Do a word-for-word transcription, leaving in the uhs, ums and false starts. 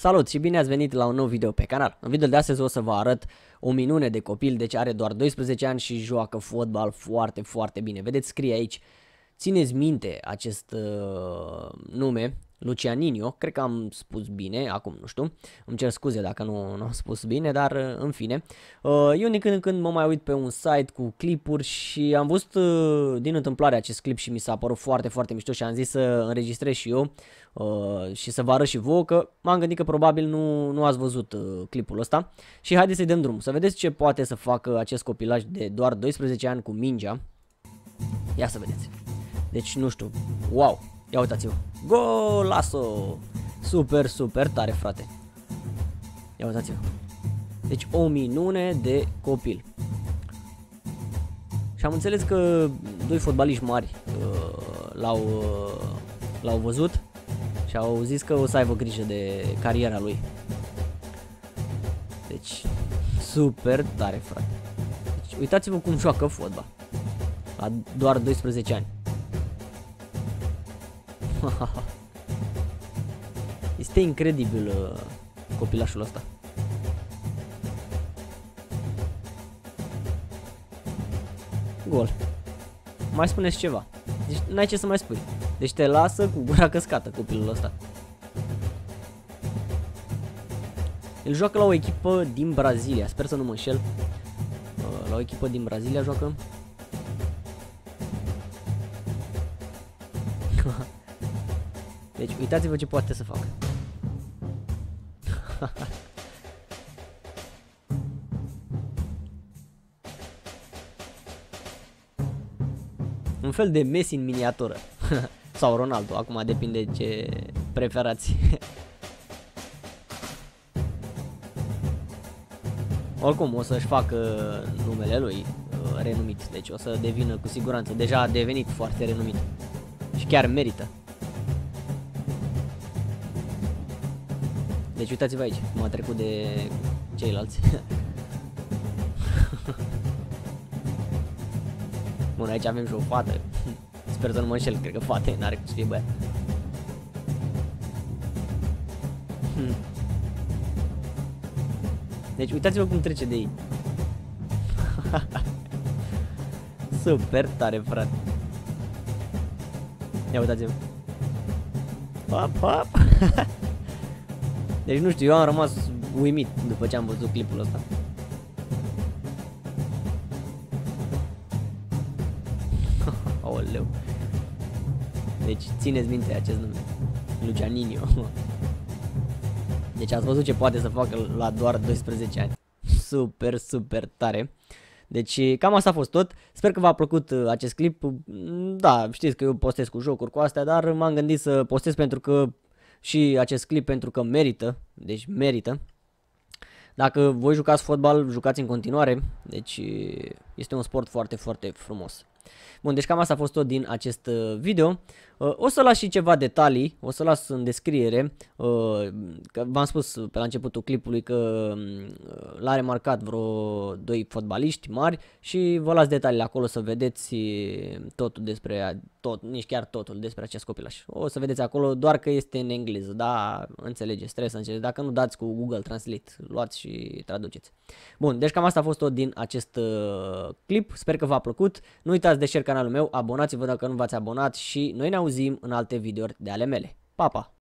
Salut și bine ați venit la un nou video pe canal. În videoul de astăzi o să vă arăt o minune de copil, deci are doar doisprezece ani și joacă fotbal foarte, foarte bine. Vedeți, scrie aici, țineți minte acest uh, nume, Lucianinho, cred că am spus bine, acum nu știu, îmi cer scuze dacă nu, nu am spus bine, dar uh, în fine. Uh, eu din când în când mă mai uit pe un site cu clipuri și am văzut uh, din întâmplare acest clip și mi s-a părut foarte, foarte mișto și am zis să înregistrez și eu uh, și să vă arăt și vouă, că m-am gândit că probabil nu, nu ați văzut uh, clipul ăsta. Și haideți să-i dăm drumul, să vedeți ce poate să facă acest copilaj de doar doisprezece ani cu mingea. Ia să vedeți. Deci nu știu, wow, ia uitați-vă, golaso, super, super tare, frate. Ia uitați-vă, deci o minune de copil. Și am înțeles că doi fotbaliști mari uh, l-au uh, l-au văzut și au zis că o să aibă grijă de cariera lui. Deci, super tare, frate. Deci, uitați-vă cum joacă fotbal la doar doisprezece ani. Este incredibil uh, copilașul ăsta. Gol. Mai spuneți ceva. Deci n-ai ce să mai spui. Deci te lasă cu gura căscată copilul ăsta. El joacă la o echipă din Brazilia. Sper să nu mă înșel. uh, La o echipă din Brazilia joacă. Deci uitați-vă ce poate să facă. Un fel de Messi în miniatură. Sau Ronaldo, acum depinde ce preferați. Oricum o să-și facă numele lui uh, renumit. Deci o să devină cu siguranță. Deja a devenit foarte renumit. Și chiar merită. Deci uitați-vă aici, m-a trecut de ceilalți. Bun, aici avem și o fată. Sper să nu mă înșel, cred că fată, n-are cum să fie băiat. Deci uitați-vă cum trece de ei. Super tare, frate. Ia uitați-vă. Hop, hop. Deci nu știu, eu am rămas uimit după ce am văzut clipul ăsta. Aoleu. Deci țineți minte acest nume, Lucianinho. Deci ați văzut ce poate să facă la doar doisprezece ani. Super, super tare. Deci cam asta a fost tot. Sper că v-a plăcut acest clip. Da, știți că eu postez cu jocuri cu astea, dar m-am gândit să postez pentru că și acest clip pentru că merită, deci merită. Dacă voi jucați fotbal, jucați în continuare, deci este un sport foarte, foarte frumos. Bun, deci cam asta a fost tot din acest video. O să las și ceva detalii, o să las în descriere, că v-am spus pe la începutul clipului că l-a remarcat vreo doi fotbaliști mari și vă las detaliile acolo să vedeți totul despre, tot, nici chiar totul despre acest copilaș. O să vedeți acolo, doar că este în engleză, da, înțelegeți, trebuie să înțelegeți, dacă nu dați cu Google Translate, luați și traduceți. Bun, deci cam asta a fost tot din acest clip, sper că v-a plăcut, nu uitați de share canalul meu, abonați-vă dacă nu v-ați abonat și noi ne auzim în alte videouri de ale mele. Pa, pa!